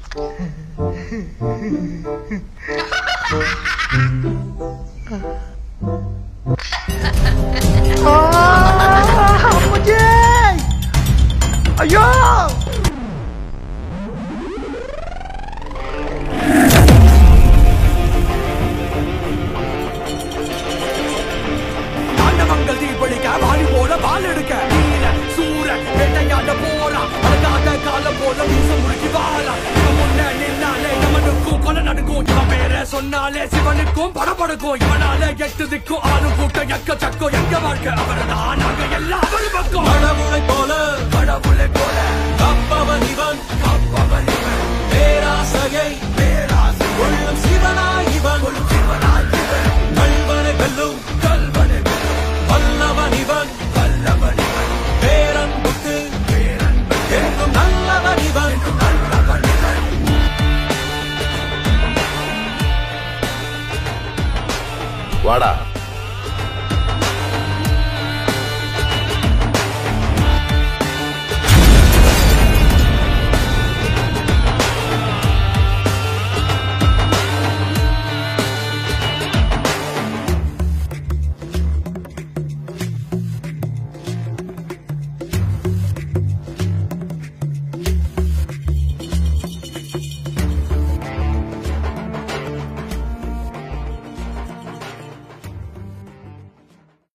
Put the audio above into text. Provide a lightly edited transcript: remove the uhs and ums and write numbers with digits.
मुझे अयो मंगल दीपड़ी का भारी बोला बाल सूर बेटा போறா அழகாத கால போல வீச முழுக்கி வாழா இவன் முன்ன நின்னாலே நமனுக்கும் கொலை நடக்கும் இவன் பேரை சொன்னாலே சிவனுக்கும் படபடுக்கும் இவனால எட்டு திக்கும் ஆளும் கூட்டம் எக்க சக்கம் எங்க வாழ்க்கை அவர்தான் நாங்க எல்லாம் அவர் பக்கம் கடவுளை போல கப்பவன் இவன் பேராசையை கொள்ளும் சிவனாய் இவன் கல்வனை வெல்லும் வல்லவன் இவன் பேரன்புக்கு என்றும் நல்லவன் இவன் வாடா